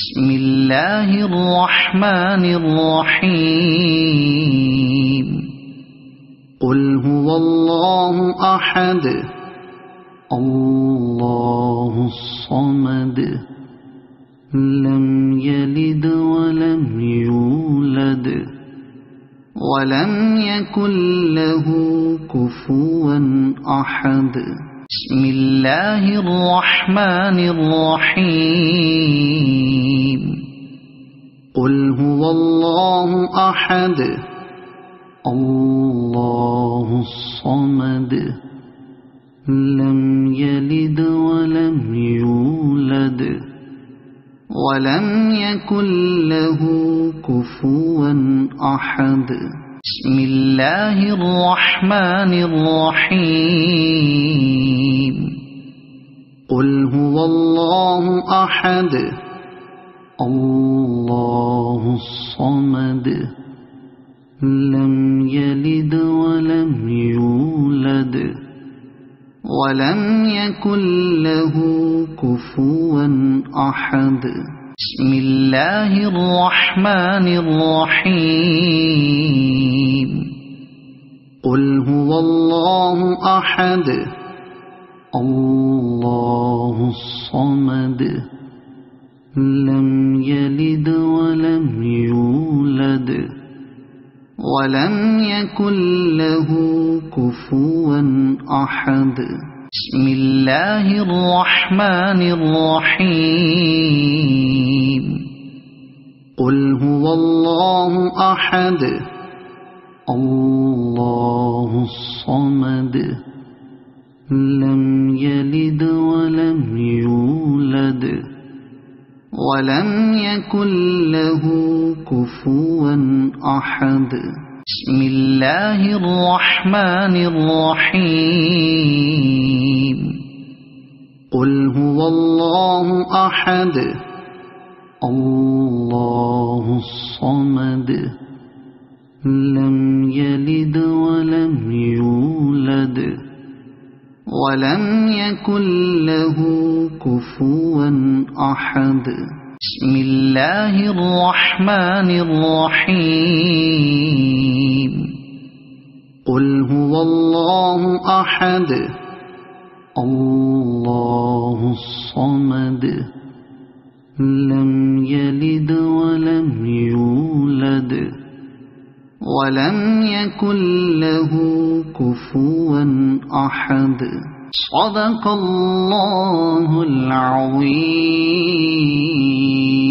بسم الله الرحمن الرحيم قل هو الله أحد الله الصمد لم يلد ولم يولد ولم يكن له كفوا أحد بسم الله الرحمن الرحيم قل هو الله أحد الله الصمد لم يلد ولم يولد ولم يكن له كفوا أحد بسم الله الرحمن الرحيم قل هو الله أحد الله الصمد لم يلد ولم يولد ولم يكن له كفوا أحد بسم الله الرحمن الرحيم قل هو الله أحد الله الصمد لم يلد ولم يولد ولم يكن له كفوا أحد بسم الله الرحمن الرحيم قل هو الله أحد الله الصمد لم يلد ولم يولد ولم يكن له كفوا أحد بسم الله الرحمن الرحيم قل هو الله أحد الله الصمد لم يلد ولم يولد ولم يكن له كفوا أحد بسم الله الرحمن الرحيم قل هو الله أحد الله الصمد لم يلد ولم يولد ولم يكن له كفوا أحد صدق الله العظيم.